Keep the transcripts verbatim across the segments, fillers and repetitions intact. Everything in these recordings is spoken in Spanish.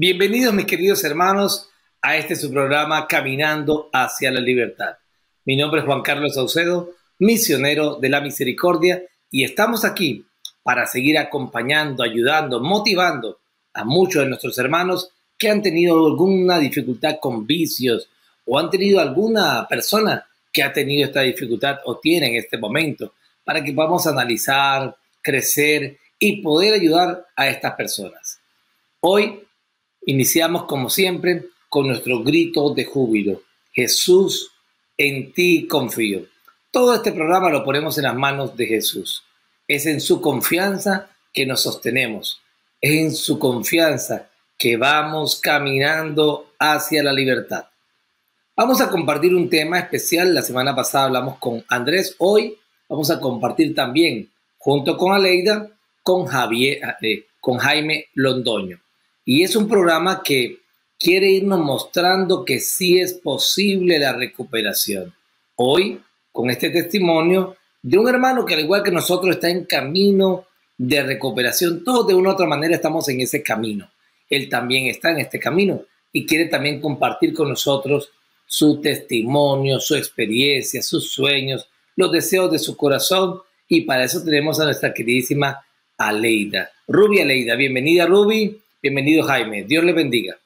Bienvenidos, mis queridos hermanos, a este su programa Caminando hacia la Libertad. Mi nombre es Juan Carlos Saucedo, misionero de la misericordia, y estamos aquí para seguir acompañando, ayudando, motivando a muchos de nuestros hermanos que han tenido alguna dificultad con vicios o han tenido alguna persona que ha tenido esta dificultad o tiene en este momento, para que podamos analizar, crecer y poder ayudar a estas personas. Hoy iniciamos, como siempre, con nuestro grito de júbilo. Jesús, en ti confío. Todo este programa lo ponemos en las manos de Jesús. Es en su confianza que nos sostenemos. Es en su confianza que vamos caminando hacia la libertad. Vamos a compartir un tema especial. La semana pasada hablamos con Andrés. Hoy vamos a compartir también, junto con Aleida, con, Javier, eh, con Jaime Londoño. Y es un programa que quiere irnos mostrando que sí es posible la recuperación. Hoy, con este testimonio de un hermano que al igual que nosotros está en camino de recuperación, todos de una u otra manera estamos en ese camino. Él también está en este camino y quiere también compartir con nosotros su testimonio, su experiencia, sus sueños, los deseos de su corazón, y para eso tenemos a nuestra queridísima Aleida. Ruby Aleida, bienvenida Ruby, bienvenido Jaime, Dios le bendiga.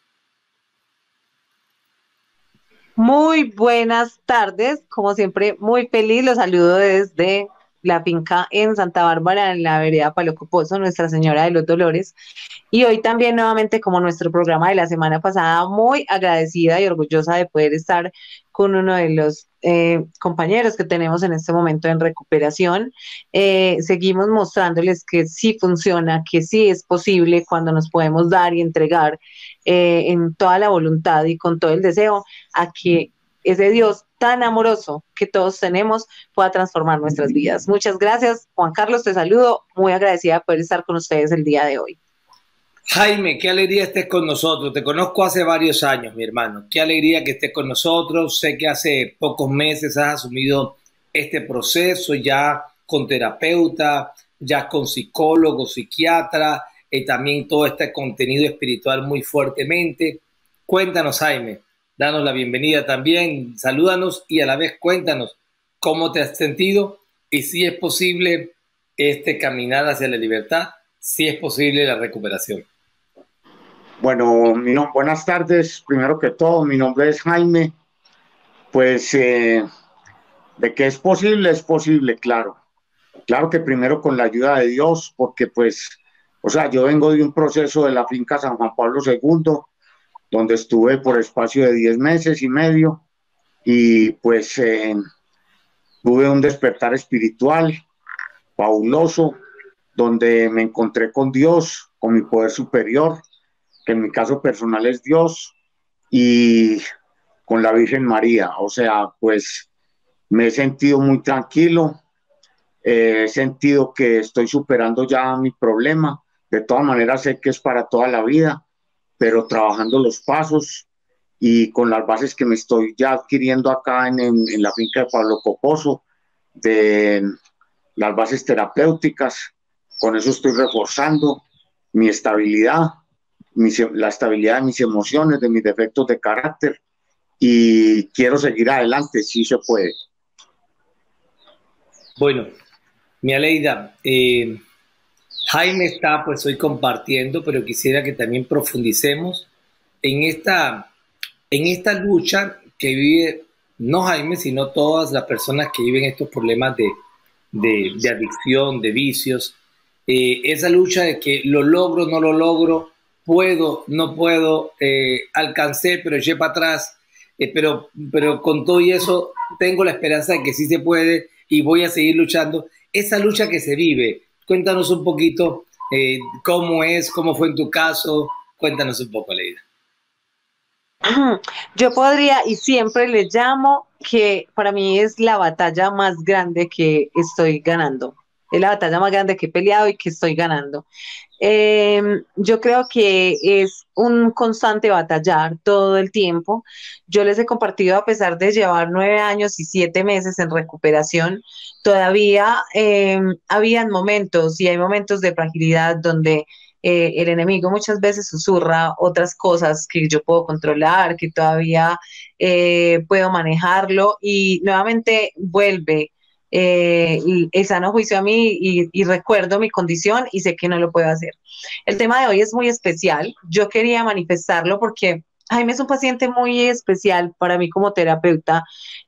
Muy buenas tardes, como siempre muy feliz, los saludo desde la finca en Santa Bárbara, en la vereda Palo Coposo, Nuestra Señora de los Dolores. Y hoy también nuevamente, como nuestro programa de la semana pasada, muy agradecida y orgullosa de poder estar con uno de los eh, compañeros que tenemos en este momento en recuperación. Eh, seguimos mostrándoles que sí funciona, que sí es posible cuando nos podemos dar y entregar eh, en toda la voluntad y con todo el deseo a que ese Dios tan amoroso que todos tenemos pueda transformar nuestras vidas. Muchas gracias, Juan Carlos, te saludo, muy agradecida de poder estar con ustedes el día de hoy. Jaime, qué alegría estés con nosotros. Te conozco hace varios años, mi hermano. Qué alegría que estés con nosotros. Sé que hace pocos meses has asumido este proceso ya con terapeuta, ya con psicólogo, psiquiatra, y también todo este contenido espiritual muy fuertemente. Cuéntanos, Jaime, danos la bienvenida también, salúdanos y a la vez cuéntanos cómo te has sentido y si es posible este caminar hacia la libertad, si es posible la recuperación. Bueno, mi no, buenas tardes. Primero que todo, mi nombre es Jaime. Pues eh, de que es posible, es posible, claro. Claro que primero con la ayuda de Dios, porque pues, o sea, yo vengo de un proceso de la finca San Juan Pablo segundo, donde estuve por espacio de diez meses y medio, y pues eh, tuve un despertar espiritual fabuloso, donde me encontré con Dios, con mi poder superior, que en mi caso personal es Dios, y con la Virgen María. O sea, pues me he sentido muy tranquilo, eh, he sentido que estoy superando ya mi problema. De todas maneras sé que es para toda la vida, pero trabajando los pasos y con las bases que me estoy ya adquiriendo acá en, en, en la finca de Pablo Coposo, de las bases terapéuticas, con eso estoy reforzando mi estabilidad, mi, la estabilidad de mis emociones, de mis defectos de carácter, y quiero seguir adelante, si se puede. Bueno, mi Aleida, eh, Jaime está pues hoy compartiendo, pero quisiera que también profundicemos en esta, en esta lucha que vive, no Jaime, sino todas las personas que viven estos problemas de, de, de adicción, de vicios, eh, esa lucha de que lo logro, no lo logro, puedo, no puedo, eh, alcancé, pero eché para atrás, eh, pero, pero con todo y eso tengo la esperanza de que sí se puede y voy a seguir luchando. Esa lucha que se vive, cuéntanos un poquito eh, cómo es, cómo fue en tu caso, cuéntanos un poco, Aleida. Yo podría, y siempre le llamo, que para mí es la batalla más grande que estoy ganando. Es la batalla más grande que he peleado y que estoy ganando. Eh, yo creo que es un constante batallar todo el tiempo. Yo les he compartido, a pesar de llevar nueve años y siete meses en recuperación, todavía eh, habían momentos y hay momentos de fragilidad donde eh, el enemigo muchas veces susurra otras cosas que yo puedo controlar, que todavía eh, puedo manejarlo y nuevamente vuelve eh, el, el sano juicio a mí y, y recuerdo mi condición y sé que no lo puedo hacer. El tema de hoy es muy especial. Yo quería manifestarlo porque Jaime es un paciente muy especial para mí como terapeuta.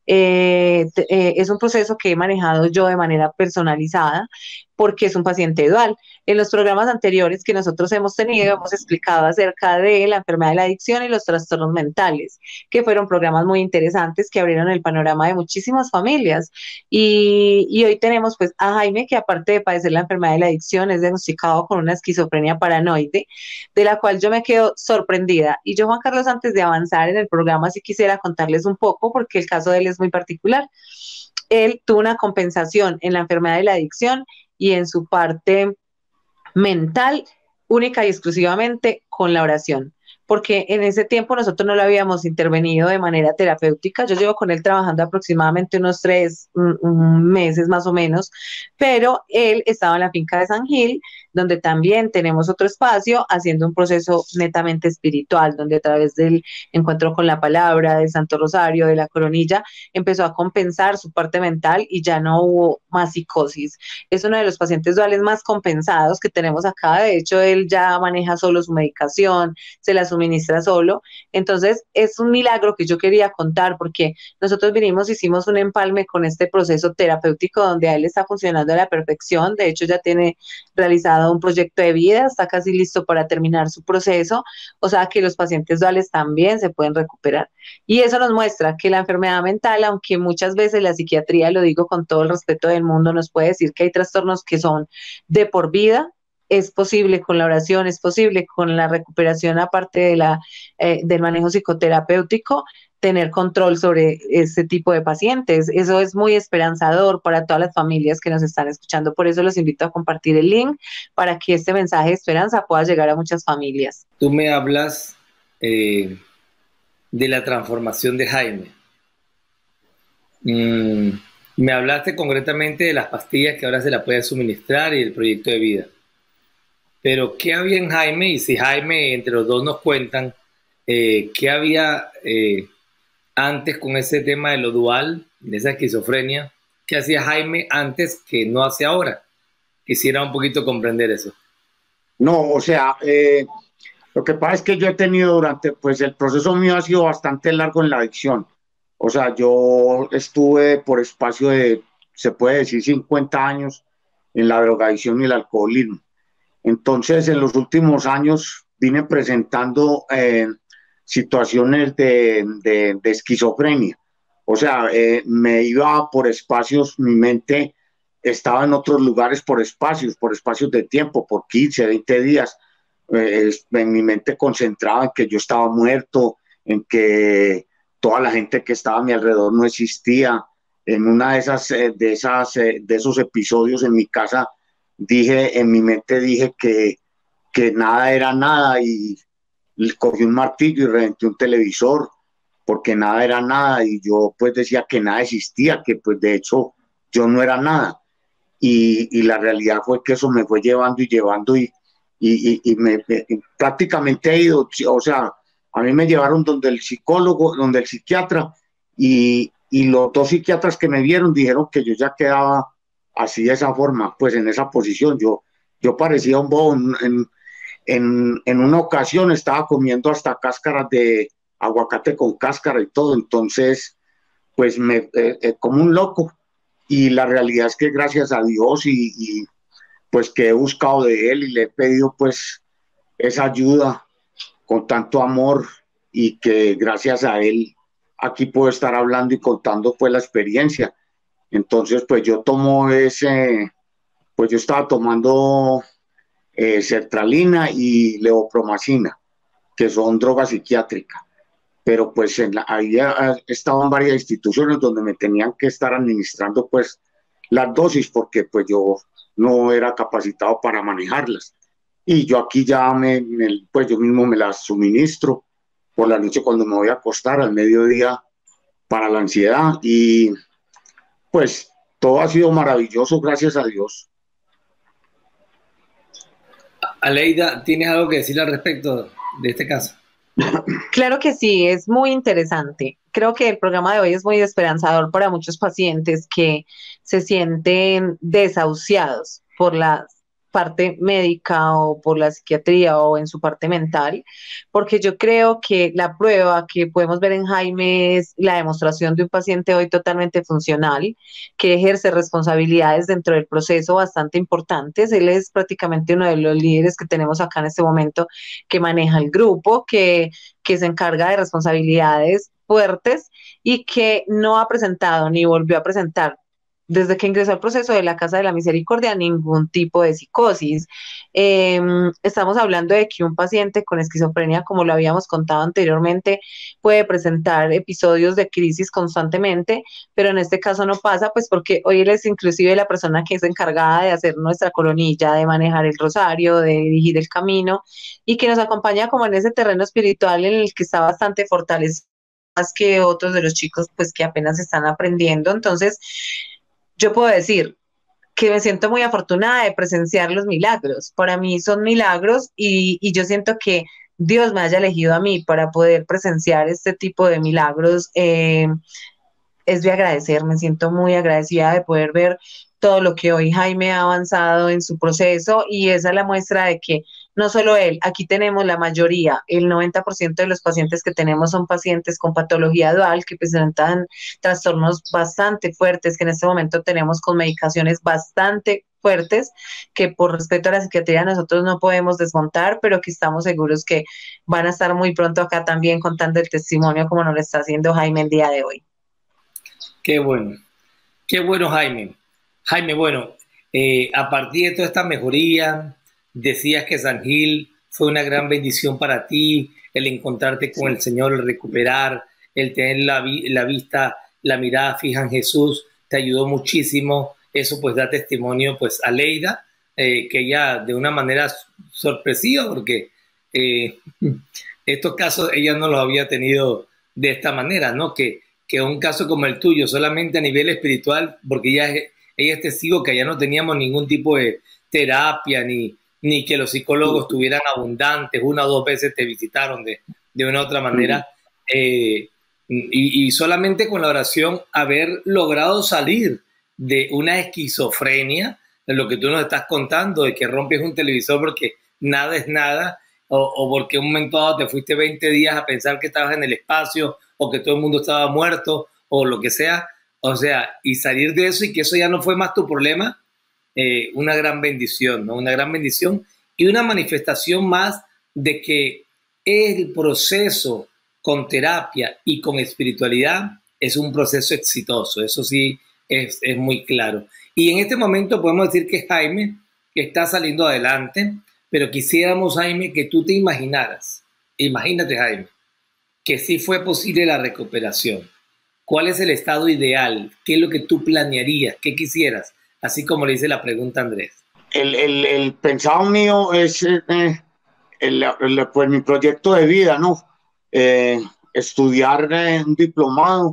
Eh, te- eh, es un proceso que he manejado yo de manera personalizada porque es un paciente dual. En los programas anteriores que nosotros hemos tenido, hemos explicado acerca de la enfermedad de la adicción y los trastornos mentales, que fueron programas muy interesantes que abrieron el panorama de muchísimas familias. Y, y hoy tenemos pues a Jaime, que aparte de padecer la enfermedad de la adicción, es diagnosticado con una esquizofrenia paranoide, de la cual yo me quedo sorprendida. Y yo, Juan Carlos, antes de avanzar en el programa, sí quisiera contarles un poco, porque el caso de él es muy particular. Él tuvo una compensación en la enfermedad de la adicción y en su parte mental, única y exclusivamente con la oración, porque en ese tiempo nosotros no lo habíamos intervenido de manera terapéutica. Yo llevo con él trabajando aproximadamente unos tres un, un meses más o menos, pero él estaba en la finca de San Gil, donde también tenemos otro espacio haciendo un proceso netamente espiritual, donde a través del encuentro con la palabra, del Santo Rosario, de la coronilla, empezó a compensar su parte mental y ya no hubo más psicosis. Es uno de los pacientes duales más compensados que tenemos acá. De hecho, él ya maneja solo su medicación, se la suministra solo. Entonces, es un milagro que yo quería contar porque nosotros vinimos, hicimos un empalme con este proceso terapéutico donde a él está funcionando a la perfección. De hecho, ya tiene realizado un proyecto de vida, está casi listo para terminar su proceso. O sea, que los pacientes duales también se pueden recuperar. Y eso nos muestra que la enfermedad mental, aunque muchas veces la psiquiatría, lo digo con todo el respeto del mundo, nos puede decir que hay trastornos que son de por vida, es posible con la oración, es posible con la recuperación aparte de la, eh, del manejo psicoterapéutico, tener control sobre este tipo de pacientes. Eso es muy esperanzador para todas las familias que nos están escuchando. Por eso los invito a compartir el link para que este mensaje de esperanza pueda llegar a muchas familias. Tú me hablas eh, de la transformación de Jaime. Mm, me hablaste concretamente de las pastillas que ahora se la puede suministrar y el proyecto de vida. Pero, ¿qué había en Jaime? Y si Jaime, entre los dos nos cuentan, eh, ¿qué había eh, antes con ese tema de lo dual, de esa esquizofrenia? ¿Qué hacía Jaime antes que no hace ahora? Quisiera un poquito comprender eso. No, o sea, eh, lo que pasa es que yo he tenido durante, pues el proceso mío ha sido bastante largo en la adicción. O sea, yo estuve por espacio de, se puede decir, cincuenta años en la drogadicción y el alcoholismo. Entonces, en los últimos años vine presentando eh, situaciones de, de, de esquizofrenia. O sea, eh, me iba por espacios, mi mente estaba en otros lugares por espacios, por espacios de tiempo, por quince, veinte días. Eh, en mi mente concentraba en que yo estaba muerto, en que toda la gente que estaba a mi alrededor no existía. En una de esas, eh, de esas, eh, de esos episodios en mi casa, dije, en mi mente dije que, que nada era nada y cogí un martillo y reventé un televisor porque nada era nada y yo pues decía que nada existía, que pues de hecho yo no era nada. Y, y la realidad fue que eso me fue llevando y llevando y, y, y me, me, prácticamente he ido, o sea, a mí me llevaron donde el psicólogo, donde el psiquiatra y, y los dos psiquiatras que me vieron dijeron que yo ya quedaba así de esa forma, pues en esa posición. Yo, yo parecía un bobo. En, en, en una ocasión estaba comiendo hasta cáscaras de aguacate con cáscara y todo, entonces pues me, eh, eh, como un loco. Y la realidad es que gracias a Dios y, y pues que he buscado de Él y le he pedido pues esa ayuda con tanto amor y que gracias a Él aquí puedo estar hablando y contando pues la experiencia. Entonces pues yo tomo ese, pues yo estaba tomando eh, sertralina y levopromacina, que son drogas psiquiátricas. Pero pues en la, ahí he estado en varias instituciones donde me tenían que estar administrando pues las dosis porque pues yo no era capacitado para manejarlas. Y yo aquí ya me, me, pues yo mismo me las suministro por la noche cuando me voy a acostar, al mediodía para la ansiedad y pues todo ha sido maravilloso, gracias a Dios. Aleida, ¿tienes algo que decir al respecto de este caso? Claro que sí, es muy interesante. Creo que el programa de hoy es muy esperanzador para muchos pacientes que se sienten desahuciados por la parte médica o por la psiquiatría o en su parte mental, porque yo creo que la prueba que podemos ver en Jaime es la demostración de un paciente hoy totalmente funcional, que ejerce responsabilidades dentro del proceso bastante importantes. Él es prácticamente uno de los líderes que tenemos acá en este momento, que maneja el grupo, que que se encarga de responsabilidades fuertes y que no ha presentado ni volvió a presentar desde que ingresó al proceso de la Casa de la Misericordia ningún tipo de psicosis. Eh, estamos hablando de que un paciente con esquizofrenia, como lo habíamos contado anteriormente, puede presentar episodios de crisis constantemente, pero en este caso no pasa, pues porque hoy él es inclusive la persona que es encargada de hacer nuestra coronilla, de manejar el rosario, de dirigir el camino y que nos acompaña como en ese terreno espiritual en el que está bastante fortalecido más que otros de los chicos pues que apenas están aprendiendo. Entonces, yo puedo decir que me siento muy afortunada de presenciar los milagros. Para mí son milagros y, y yo siento que Dios me haya elegido a mí para poder presenciar este tipo de milagros. Eh, es de agradecer, me siento muy agradecida de poder ver todo lo que hoy Jaime ha avanzado en su proceso y esa es la muestra de que no solo él, aquí tenemos la mayoría, el noventa por ciento de los pacientes que tenemos son pacientes con patología dual que presentan trastornos bastante fuertes, que en este momento tenemos con medicaciones bastante fuertes, que por respeto a la psiquiatría nosotros no podemos desmontar, pero que estamos seguros que van a estar muy pronto acá también contando el testimonio como nos lo está haciendo Jaime el día de hoy. Qué bueno, qué bueno, Jaime. Jaime, bueno, eh, a partir de toda esta mejoría, decías que San Gil fue una gran bendición para ti, el encontrarte con el Señor, el recuperar, el tener la, vi la vista, la mirada fija en Jesús, te ayudó muchísimo. Eso pues da testimonio pues a Leida, eh, que ella de una manera sorpresiva, porque eh, estos casos ella no los había tenido de esta manera, ¿no? Que que un caso como el tuyo, solamente a nivel espiritual, porque ella es, ella es testigo que allá no teníamos ningún tipo de terapia, ni, ni que los psicólogos tuvieran abundantes, una o dos veces te visitaron de, de una u otra manera, eh, y, y solamente con la oración haber logrado salir de una esquizofrenia, de lo que tú nos estás contando, de que rompes un televisor porque nada es nada, o, o porque un momento dado te fuiste veinte días a pensar que estabas en el espacio, o que todo el mundo estaba muerto, o lo que sea, o sea, y salir de eso y que eso ya no fue más tu problema, eh, una gran bendición, ¿no? Una gran bendición y una manifestación más de que el proceso con terapia y con espiritualidad es un proceso exitoso, eso sí es, es muy claro. Y en este momento podemos decir que Jaime está saliendo adelante, pero quisiéramos, Jaime, que tú te imaginaras, imagínate, Jaime, que sí fue posible la recuperación. ¿Cuál es el estado ideal? ¿Qué es lo que tú planearías? ¿Qué quisieras? Así como le dice la pregunta Andrés. El, el, el pensado mío es eh, el, el, pues, mi proyecto de vida, ¿no? Eh, estudiar eh, un diplomado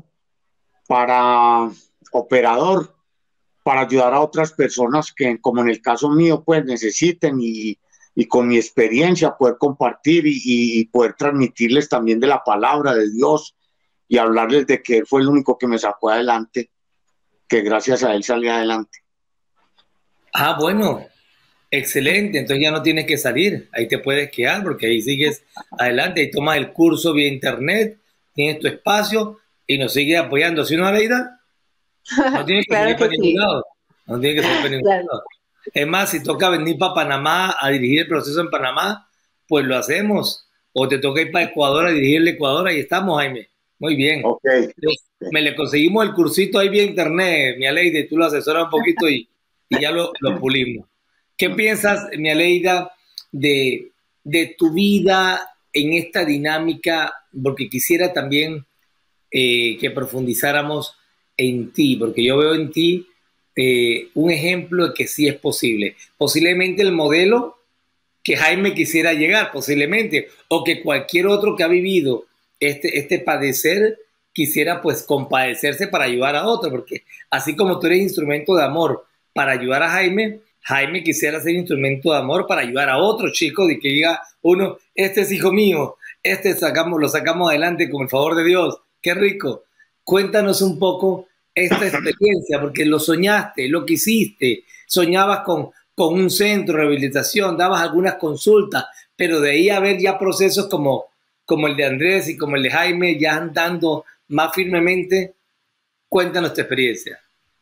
para operador, para ayudar a otras personas que, como en el caso mío, pues necesiten y, y con mi experiencia poder compartir y, y poder transmitirles también de la palabra de Dios y hablarles de que Él fue el único que me sacó adelante, que gracias a Él salí adelante. Ah, bueno, excelente. Entonces ya no tienes que salir, ahí te puedes quedar porque ahí sigues adelante y tomas el curso vía internet, tienes tu espacio y nos sigues apoyando. ¿Sí, no, Aleida? No tienes que Claro salir que para ningún sí. lado. No tienes que salir para ningún Claro. lado. Es más, si toca venir para Panamá a dirigir el proceso en Panamá, pues lo hacemos. O te toca ir para Ecuador a dirigir el Ecuador, ahí estamos, Jaime. Muy bien. Okay. Me le conseguimos el cursito ahí vía internet, mi Aleida, tú lo asesoras un poquito y, y ya lo, lo pulimos. ¿Qué piensas, mi Aleida, de, de tu vida en esta dinámica? Porque quisiera también eh, que profundizáramos en ti, porque yo veo en ti eh, un ejemplo de que sí es posible. Posiblemente el modelo que Jaime quisiera llegar, posiblemente, o que cualquier otro que ha vivido este, este padecer quisiera pues compadecerse para ayudar a otro, porque así como tú eres instrumento de amor para ayudar a Jaime, Jaime quisiera ser instrumento de amor para ayudar a otros chicos y que diga uno, este es hijo mío, este sacamos, lo sacamos adelante con el favor de Dios. ¡Qué rico! Cuéntanos un poco esta experiencia, porque lo soñaste, lo quisiste, soñabas con, con un centro de rehabilitación, dabas algunas consultas, pero de ahí a ver ya procesos como, como el de Andrés y como el de Jaime, ya andando más firmemente. Cuéntanos tu experiencia.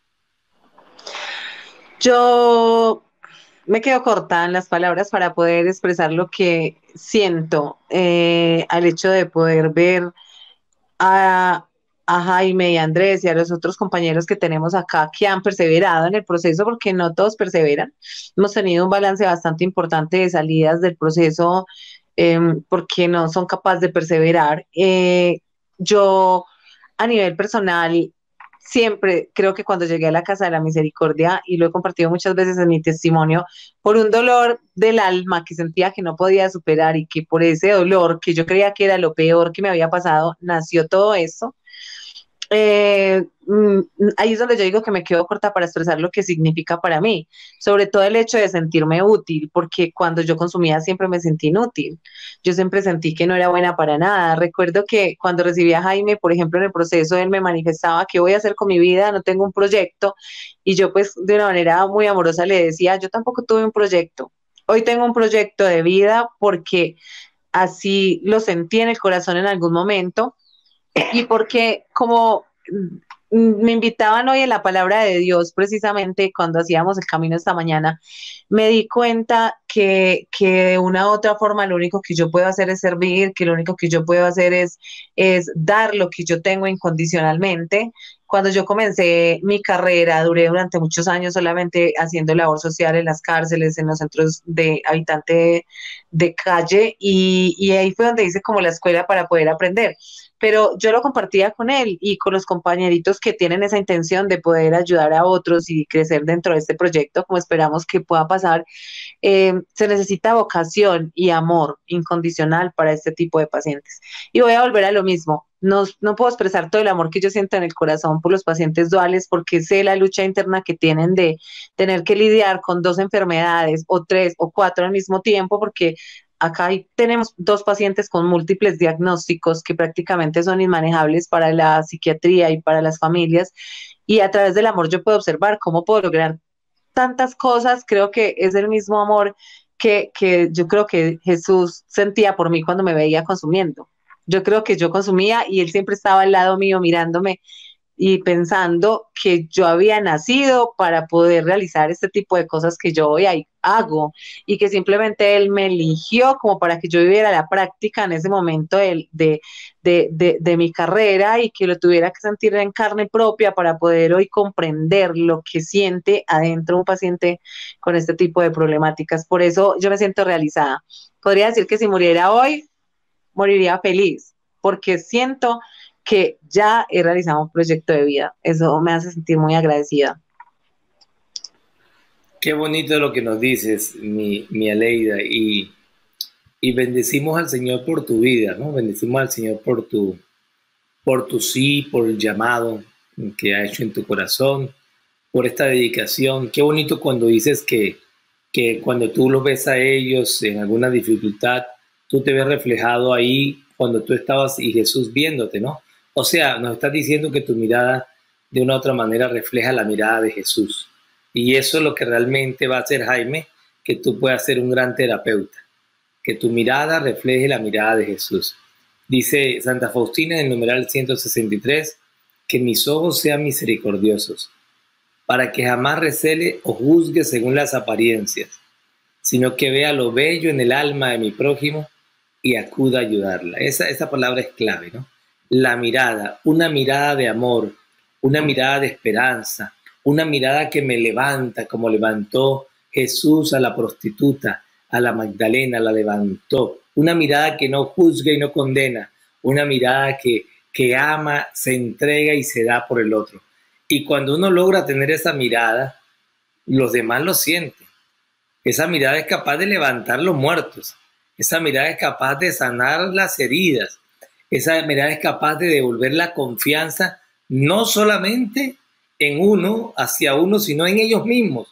Yo me quedo corta en las palabras para poder expresar lo que siento eh, al hecho de poder ver a, a Jaime y a Andrés y a los otros compañeros que tenemos acá que han perseverado en el proceso, porque no todos perseveran. Hemos tenido un balance bastante importante de salidas del proceso eh, porque no son capaces de perseverar. Eh, yo, a nivel personal, siempre creo que cuando llegué a la Casa de la Misericordia, y lo he compartido muchas veces en mi testimonio, por un dolor del alma que sentía que no podía superar y que por ese dolor que yo creía que era lo peor que me había pasado, nació todo eso. Eh, mm, ahí es donde yo digo que me quedo corta para expresar lo que significa para mí, sobre todo el hecho de sentirme útil, porque cuando yo consumía siempre me sentí inútil, yo siempre sentí que no era buena para nada. Recuerdo que cuando recibí a Jaime, por ejemplo, en el proceso, él me manifestaba qué voy a hacer con mi vida, no tengo un proyecto, y yo pues de una manera muy amorosa le decía, yo tampoco tuve un proyecto, hoy tengo un proyecto de vida porque así lo sentí en el corazón en algún momento y porque como me invitaban hoy en la palabra de Dios, precisamente cuando hacíamos el camino esta mañana, me di cuenta que, que de una u otra forma lo único que yo puedo hacer es servir, que lo único que yo puedo hacer es, es dar lo que yo tengo incondicionalmente. Cuando yo comencé mi carrera, duré durante muchos años solamente haciendo labor social en las cárceles, en los centros de habitante de calle, y, y ahí fue donde hice como la escuela para poder aprender. Pero yo lo compartía con él y con los compañeritos que tienen esa intención de poder ayudar a otros y crecer dentro de este proyecto, como esperamos que pueda pasar. Eh, se necesita vocación y amor incondicional para este tipo de pacientes. Y voy a volver a lo mismo. No, no puedo expresar todo el amor que yo siento en el corazón por los pacientes duales, porque sé la lucha interna que tienen de tener que lidiar con dos enfermedades o tres o cuatro al mismo tiempo, porque acá hay, tenemos dos pacientes con múltiples diagnósticos que prácticamente son inmanejables para la psiquiatría y para las familias, y a través del amor yo puedo observar cómo puedo lograr tantas cosas. Creo que es el mismo amor que, que yo creo que Jesús sentía por mí cuando me veía consumiendo. Yo creo que yo consumía y él siempre estaba al lado mío mirándome y pensando que yo había nacido para poder realizar este tipo de cosas que yo hoy hago, y que simplemente él me eligió como para que yo viviera la práctica en ese momento de, de, de, de, de mi carrera, y que lo tuviera que sentir en carne propia para poder hoy comprender lo que siente adentro un paciente con este tipo de problemáticas. Por eso yo me siento realizada. Podría decir que si muriera hoy, moriría feliz, porque siento que ya he realizado un proyecto de vida. Eso me hace sentir muy agradecida. Qué bonito lo que nos dices, mi, mi Aleida, y, y bendecimos al Señor por tu vida, ¿no? Bendecimos al Señor por tu, por tu sí, por el llamado que ha hecho en tu corazón, por esta dedicación. Qué bonito cuando dices que, que cuando tú los ves a ellos en alguna dificultad, tú te ves reflejado ahí cuando tú estabas y Jesús viéndote, ¿no? O sea, nos estás diciendo que tu mirada de una u otra manera refleja la mirada de Jesús. Y eso es lo que realmente va a hacer, Jaime, que tú puedas ser un gran terapeuta. Que tu mirada refleje la mirada de Jesús. Dice Santa Faustina en el numeral ciento sesenta y tres, que mis ojos sean misericordiosos, para que jamás recele o juzgue según las apariencias, sino que vea lo bello en el alma de mi prójimo y acuda a ayudarla. Esa, esa palabra es clave, ¿no? La mirada, una mirada de amor, una mirada de esperanza, una mirada que me levanta, como levantó Jesús a la prostituta, a la Magdalena, la levantó. Una mirada que no juzga y no condena, una mirada que, que ama, se entrega y se da por el otro. Y cuando uno logra tener esa mirada, los demás lo sienten. Esa mirada es capaz de levantar los muertos, esa mirada es capaz de sanar las heridas, esa mirada es capaz de devolver la confianza no solamente en uno, hacia uno, sino en ellos mismos.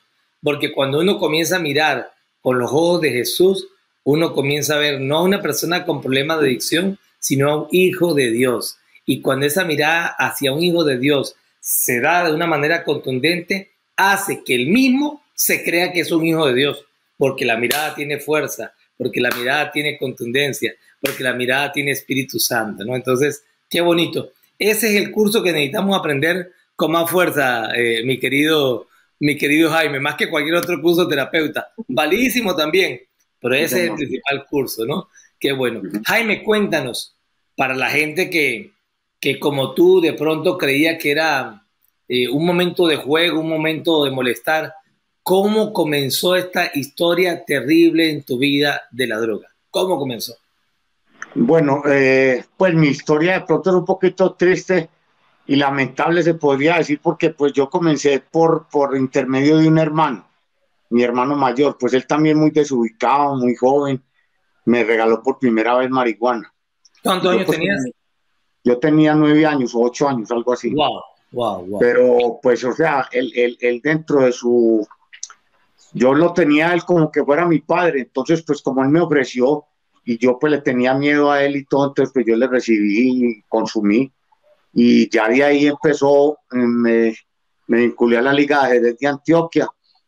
porque cuando uno comienza a mirar con los ojos de Jesús, uno comienza a ver no a una persona con problemas de adicción, sino a un hijo de Dios. Y cuando esa mirada hacia un hijo de Dios se da de una manera contundente, hace que él mismo se crea que es un hijo de Dios, porque la mirada tiene fuerza, porque la mirada tiene contundencia, porque la mirada tiene Espíritu Santo, ¿no? Entonces, qué bonito. Ese es el curso que necesitamos aprender con más fuerza, eh, mi querido, mi querido Jaime, más que cualquier otro curso terapeuta. Validísimo también, pero ese es el principal curso, ¿no? Qué bueno. Jaime, cuéntanos, para la gente que, que como tú de pronto creía que era eh, un momento de juego, un momento de molestar, ¿cómo comenzó esta historia terrible en tu vida de la droga? ¿Cómo comenzó? Bueno, eh, pues mi historia de pronto es un poquito triste y lamentable, se podría decir, porque pues yo comencé por, por intermedio de un hermano, mi hermano mayor, pues él también muy desubicado, muy joven, me regaló por primera vez marihuana. ¿Cuántos Yo, años pues, tenías? Yo tenía nueve años o ocho años, algo así. Wow, wow, wow. Pero pues, o sea, él, él, él dentro de su... Yo lo tenía a él como que fuera mi padre, entonces pues como él me ofreció y yo pues le tenía miedo a él y todo, entonces pues yo le recibí y consumí. Y ya de ahí empezó, me, me vinculé a la Liga de Ajedrez de Antioquia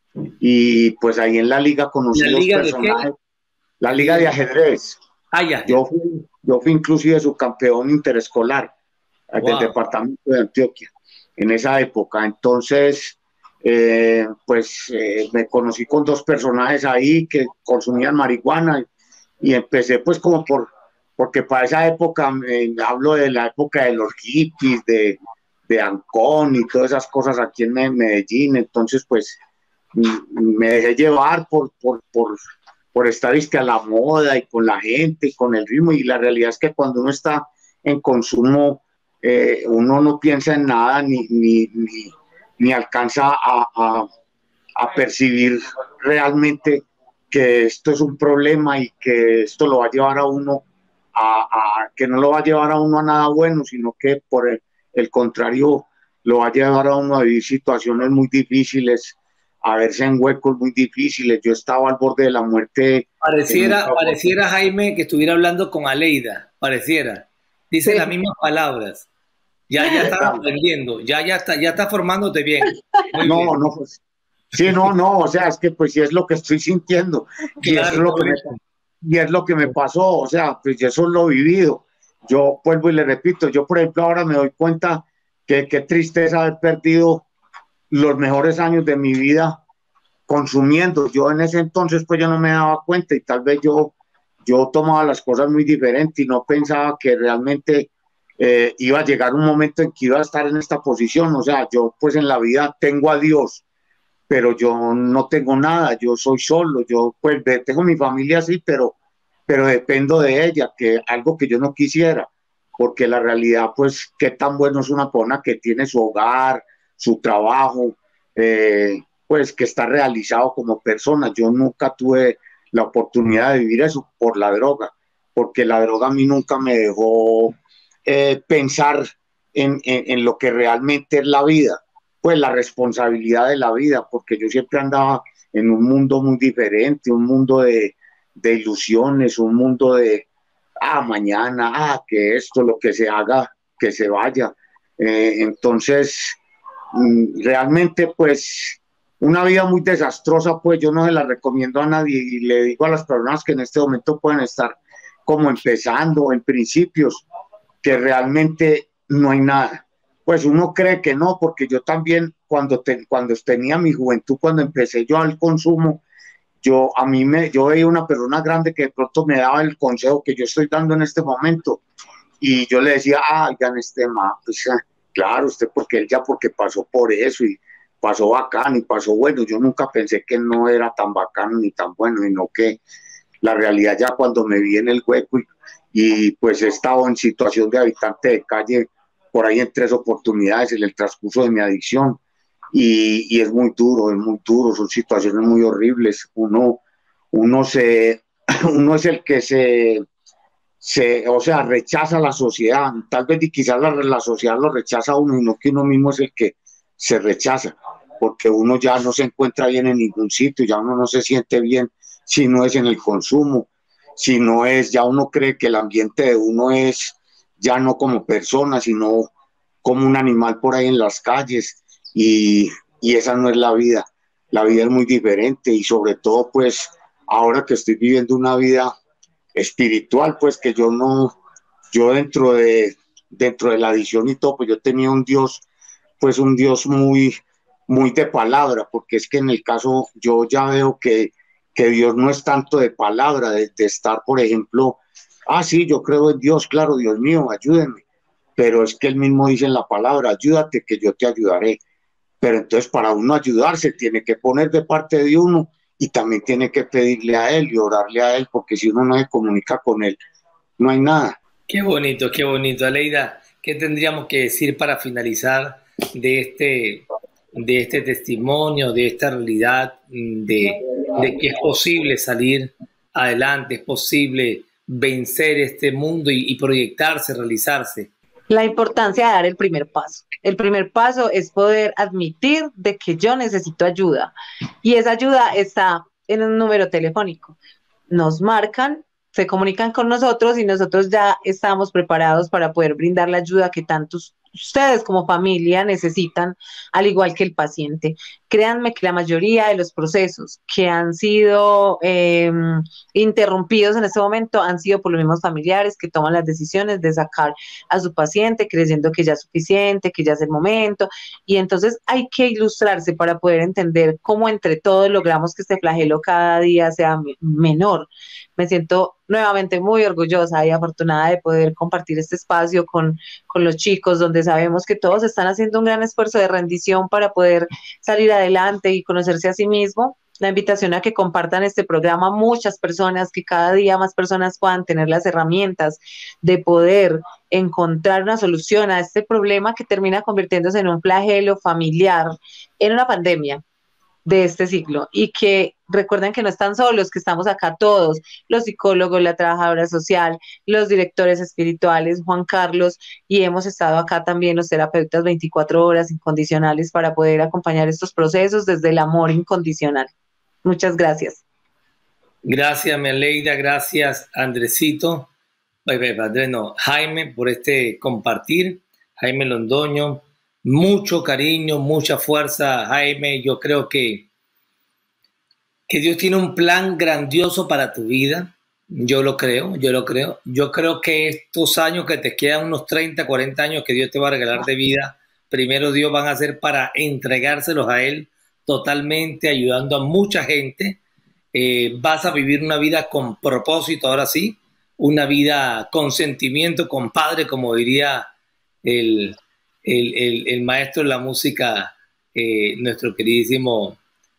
y pues ahí en la liga conocí ¿La los liga personajes. de qué? La Liga de Ajedrez. Ah, ya. Yo fui, yo fui inclusive subcampeón interescolar del Wow. departamento de Antioquia en esa época. Entonces, eh, pues eh, me conocí con dos personajes ahí que consumían marihuana y, y empecé pues como por, porque para esa época, eh, hablo de la época de los hippies, de, de Ancón y todas esas cosas aquí en Medellín. Entonces, pues me dejé llevar por, por, por, por estar a la moda y con la gente y con el ritmo, y la realidad es que cuando uno está en consumo, eh, uno no piensa en nada ni, ni, ni, ni alcanza a, a, a percibir realmente que esto es un problema y que esto lo va a llevar a uno a, a que no lo va a llevar a uno a nada bueno, sino que por el, el contrario lo va a llevar a uno a vivir situaciones muy difíciles, a verse en huecos muy difíciles. Yo estaba al borde de la muerte. Pareciera, pareciera Jaime, que estuviera hablando con Aleida, pareciera. Dice sí. Las mismas palabras. Ya, ya estás aprendiendo, ya, ya, está, ya está formándote bien. Muy no, bien. no, pues, sí, no, no, o sea, es que pues sí es lo que estoy sintiendo, y, claro, es lo que me, y es lo que me pasó, o sea, pues eso lo he vivido. Yo vuelvo y le repito, yo por ejemplo ahora me doy cuenta que qué tristeza haber perdido los mejores años de mi vida consumiendo. Yo en ese entonces pues yo no me daba cuenta y tal vez yo, yo tomaba las cosas muy diferente y no pensaba que realmente eh, iba a llegar un momento en que iba a estar en esta posición. O sea, yo pues en la vida tengo a Dios, pero yo no tengo nada, yo soy solo, yo pues tengo mi familia sí, pero, pero dependo de ella, que algo que yo no quisiera, porque la realidad pues qué tan bueno es una persona que tiene su hogar, su trabajo, eh, pues que está realizado como persona. Yo nunca tuve la oportunidad de vivir eso por la droga, porque la droga a mí nunca me dejó eh, pensar en, en, en lo que realmente es la vida, pues la responsabilidad de la vida, porque yo siempre andaba en un mundo muy diferente, un mundo de, de ilusiones, un mundo de, ah, mañana, ah, que esto, lo que se haga, que se vaya. Eh, entonces, realmente pues una vida muy desastrosa, pues yo no se la recomiendo a nadie y le digo a las personas que en este momento pueden estar como empezando en principios, que realmente no hay nada. Pues uno cree que no, porque yo también cuando, te, cuando tenía mi juventud, cuando empecé yo al consumo, yo a mí me, yo veía una persona grande que de pronto me daba el consejo que yo estoy dando en este momento y yo le decía, ah, ya en este mapa, pues, claro, usted porque él ya porque pasó por eso y pasó bacán y pasó bueno. Yo nunca pensé que no era tan bacano ni tan bueno, sino que la realidad ya cuando me vi en el hueco y, y pues he estado en situación de habitante de calle por ahí en tres oportunidades en el transcurso de mi adicción y, y es muy duro, es muy duro, son situaciones muy horribles. Uno, uno, se, uno es el que se... Se, o sea, rechaza la sociedad, tal vez y quizás la, la sociedad lo rechaza a uno, y no que uno mismo es el que se rechaza, porque uno ya no se encuentra bien en ningún sitio, ya uno no se siente bien si no es en el consumo, si no es, ya uno cree que el ambiente de uno es ya no como persona, sino como un animal por ahí en las calles, y, y esa no es la vida. La vida es muy diferente, y sobre todo pues ahora que estoy viviendo una vida espiritual, pues que yo no, yo dentro de, dentro de la adicción y todo, pues yo tenía un Dios, pues un Dios muy, muy de palabra, porque es que en el caso yo ya veo que, que Dios no es tanto de palabra, de, de estar, por ejemplo, ah, sí, yo creo en Dios, claro, Dios mío, ayúdenme, pero es que él mismo dice en la palabra, ayúdate que yo te ayudaré. Pero entonces para uno ayudarse tiene que poner de parte de uno y también tiene que pedirle a él y orarle a él, porque si uno no se comunica con él, no hay nada. Qué bonito, qué bonito. Aleida, ¿qué tendríamos que decir para finalizar de este, de este testimonio, de esta realidad, de, de que es posible salir adelante, es posible vencer este mundo y, y proyectarse, realizarse? La importancia de dar el primer paso. El primer paso es poder admitir de que yo necesito ayuda, y esa ayuda está en un número telefónico. Nos marcan, se comunican con nosotros y nosotros ya estamos preparados para poder brindar la ayuda que tantos ustedes como familia necesitan, al igual que el paciente. Créanme que la mayoría de los procesos que han sido eh, interrumpidos en este momento han sido por los mismos familiares que toman las decisiones de sacar a su paciente creyendo que ya es suficiente, que ya es el momento, y entonces hay que ilustrarse para poder entender cómo entre todos logramos que este flagelo cada día sea menor. Me siento nuevamente muy orgullosa y afortunada de poder compartir este espacio con, con los chicos, donde sabemos que todos están haciendo un gran esfuerzo de rendición para poder salir adelante y conocerse a sí mismo. La invitación a que compartan este programa a muchas personas, que cada día más personas puedan tener las herramientas de poder encontrar una solución a este problema que termina convirtiéndose en un flagelo familiar, en una pandemia de este siglo, y que recuerden que no están solos, que estamos acá todos, los psicólogos, la trabajadora social, los directores espirituales, Juan Carlos, y hemos estado acá también los terapeutas veinticuatro horas incondicionales para poder acompañar estos procesos desde el amor incondicional. Muchas gracias. Gracias, Aleida, gracias, Andresito, Andrés no, Jaime, por este compartir, Jaime Londoño. Mucho cariño, mucha fuerza, Jaime. Yo creo que, que Dios tiene un plan grandioso para tu vida. Yo lo creo, yo lo creo. Yo creo que estos años que te quedan, unos treinta, cuarenta años que Dios te va a regalar de vida, primero Dios van a ser para entregárselos a Él totalmente, ayudando a mucha gente. Eh, vas a vivir una vida con propósito, ahora sí, una vida con sentimiento, compadre, como diría el... El, el, el maestro de la música, eh, nuestro queridísimo,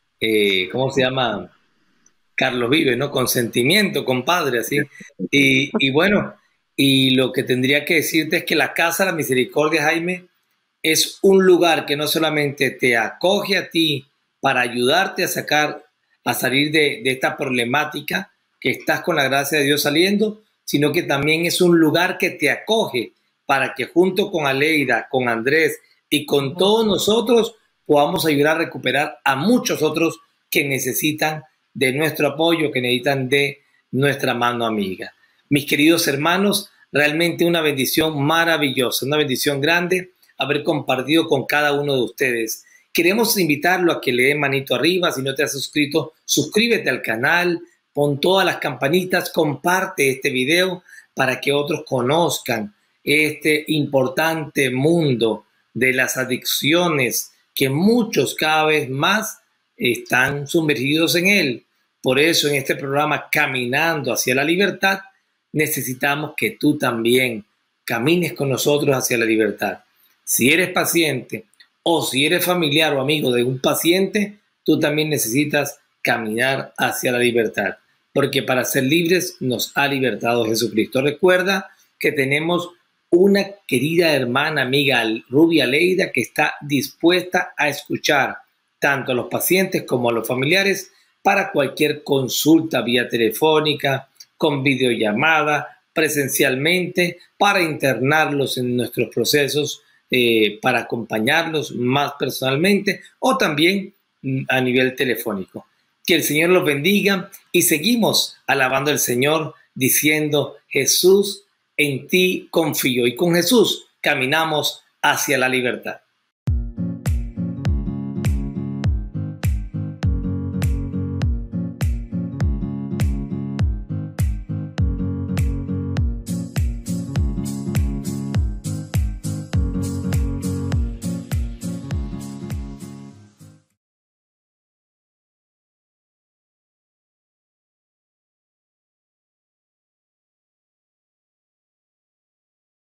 eh, ¿cómo se llama? Carlos Vives, ¿no? Consentimiento, compadre, así. Y, y bueno, y lo que tendría que decirte es que la Casa de la Misericordia, Jaime, es un lugar que no solamente te acoge a ti para ayudarte a sacar, a salir de, de esta problemática que estás con la gracia de Dios saliendo, sino que también es un lugar que te acoge para que junto con Aleida, con Andrés y con todos nosotros podamos ayudar a recuperar a muchos otros que necesitan de nuestro apoyo, que necesitan de nuestra mano amiga. Mis queridos hermanos, realmente una bendición maravillosa, una bendición grande haber compartido con cada uno de ustedes. Queremos invitarlo a que le dé manito arriba. Si no te has suscrito, suscríbete al canal, pon todas las campanitas, comparte este video para que otros conozcan este importante mundo de las adicciones, que muchos cada vez más están sumergidos en él. Por eso en este programa Caminando hacia la Libertad necesitamos que tú también camines con nosotros hacia la libertad. Si eres paciente o si eres familiar o amigo de un paciente, tú también necesitas caminar hacia la libertad, porque para ser libres nos ha libertado Jesucristo. Recuerda que tenemos una querida hermana, amiga, Rubia Aleida, que está dispuesta a escuchar tanto a los pacientes como a los familiares para cualquier consulta vía telefónica, con videollamada, presencialmente, para internarlos en nuestros procesos eh, para acompañarlos más personalmente o también mm, a nivel telefónico. Que el Señor los bendiga y seguimos alabando al Señor diciendo: Jesús, en ti confío, y con Jesús caminamos hacia la libertad.